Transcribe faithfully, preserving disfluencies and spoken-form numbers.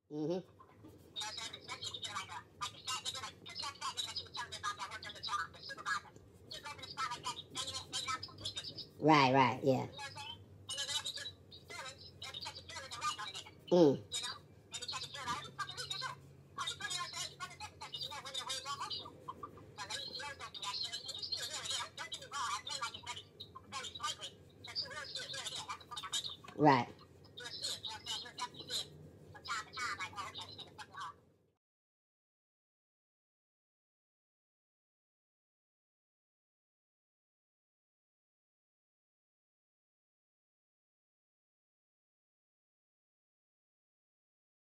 Mm-hmm. You know what I'm saying? Especially if you get like a like a fat nigga, like picture that fat nigga that you was telling me about that worked on your job, the supervisor. You go to the spot like that, banging it, banging out two, three pictures. Right, right, yeah. You know what I'm saying? And then they'll be getting feelings, they'll be catching feelings and ratting on the nigga. Mm. You know? They be catching feelings, oh, you fucking weak as you. Oh, you put it on stage, you fucking this and that, because you know women are way more emotional. But ladies, you don't do that shit. And you see it here and there. Don't get me wrong, I play like it's very, very flagrant. But you will see it here and there. That's the point I'm making. Right.